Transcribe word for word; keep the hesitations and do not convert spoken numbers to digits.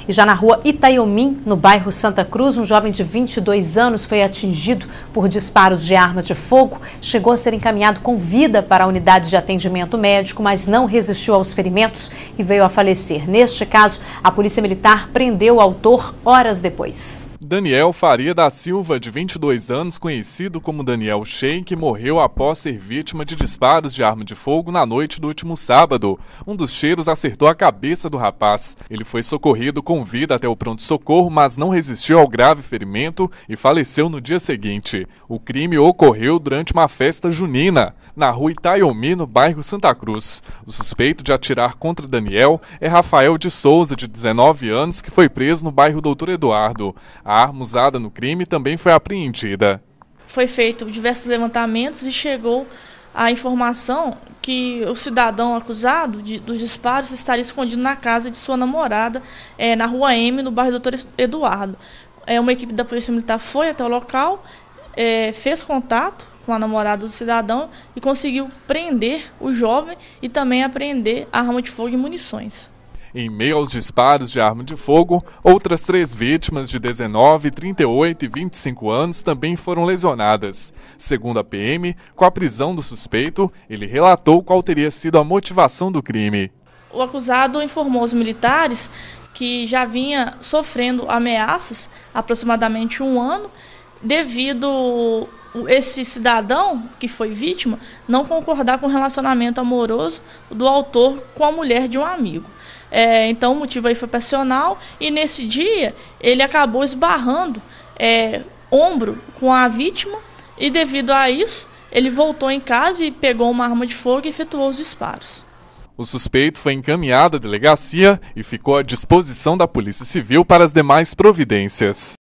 E já na rua Itaiomim, no bairro Santa Cruz, um jovem de vinte e dois anos foi atingido por disparos de arma de fogo. Chegou a ser encaminhado com vida para a unidade de atendimento médico, mas não resistiu aos ferimentos e veio a falecer. Neste caso, a Polícia Militar prendeu o autor horas depois. Daniel Faria da Silva, de vinte e dois anos, conhecido como Daniel Sheik, morreu após ser vítima de disparos de arma de fogo na noite do último sábado. Um dos tiros acertou a cabeça do rapaz. Ele foi socorrido com vida até o pronto-socorro, mas não resistiu ao grave ferimento e faleceu no dia seguinte. O crime ocorreu durante uma festa junina, na rua Itaiomim, no bairro Santa Cruz. O suspeito de atirar contra Daniel é Rafael de Souza, de dezenove anos, que foi preso no bairro Doutor Eduardo. A arma usada no crime também foi apreendida. Foi feito diversos levantamentos e chegou a informação que o cidadão acusado de, dos disparos estaria escondido na casa de sua namorada, é, na rua M, no bairro Doutor Eduardo. É, uma equipe da Polícia Militar foi até o local, é, fez contato com a namorada do cidadão e conseguiu prender o jovem e também apreender a arma de fogo e munições. Em meio aos disparos de arma de fogo, outras três vítimas de dezenove, trinta e oito e vinte e cinco anos também foram lesionadas. Segundo a P M, com a prisão do suspeito, ele relatou qual teria sido a motivação do crime. O acusado informou aos militares que já vinha sofrendo ameaças há aproximadamente um ano, devido esse cidadão que foi vítima não concordar com o relacionamento amoroso do autor com a mulher de um amigo. É, então o motivo aí foi passional e nesse dia ele acabou esbarrando é, ombro com a vítima e devido a isso ele voltou em casa e pegou uma arma de fogo e efetuou os disparos. O suspeito foi encaminhado à delegacia e ficou à disposição da Polícia Civil para as demais providências.